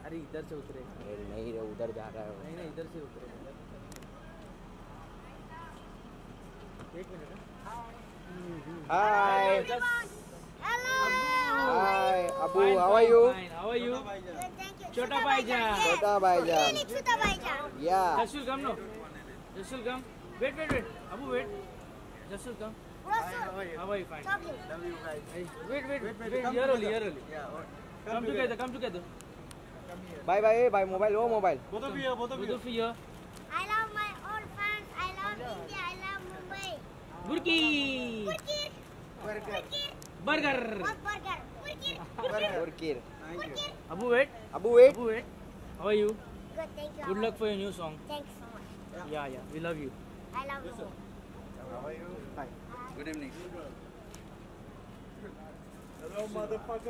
अरे इधर से उतरे। अरे नहीं रे, उधर जा रहा है। नहीं नहीं, इधर से उतरे। एक मिनट। Hi. Hello. Hi Abu, how are you? How are you? Thank you. छोटा भाईजान। छोटा भाईजान। Really, छोटा भाईजान. Yeah. Jasul come no. Jasul come. Wait. Abu wait. Jasul come. Russell. How are you? Fine. Talking. Wait. Here only. Come together. Bye bye mobile, oh mobile. Both of you here. I love my old fans. I love India. I love Mumbai. Burki. Burger. What burger? Burkir. Abu wait. Abu wait. How are you? Good, thank you. Good luck for your new song. Thanks so much. Yeah. We love you. I love you. Hi. Good evening. Hello, motherfucker.